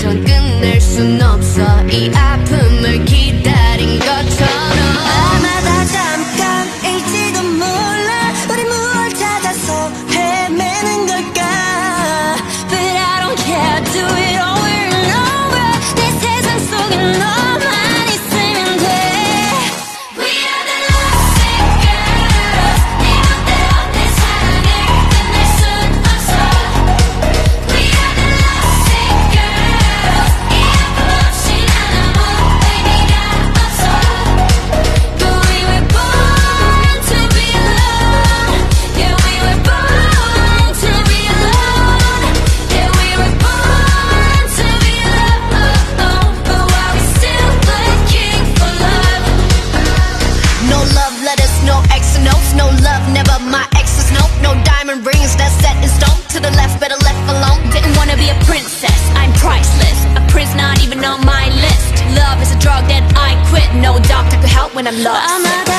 전 끝낼 순 없어 이 아픔을 기다린 것처럼 아마 다 잠깐일지도 몰라 우리 무얼 찾아서 헤매는 걸까 But I don't care do it over and over 내 세상 속에 너만 있으면 돼 We are the lovesick girls 네 맘대로 내 사랑을 끝낼 순 없어 We are the lovesick girls 이 아픔 없이 난 아무 의미가 없어 But we were born to be alone Yeah we were born to be alone Yeah we were born to be alone But why we still looking for love No love letters, no X and O's No love, never my exes, no diamond rings that's set in stone To the left, better left alone Didn't wanna be a princess, I'm priceless A prince not even on my list Love is a drug that I quit No doctor could help when I'm lost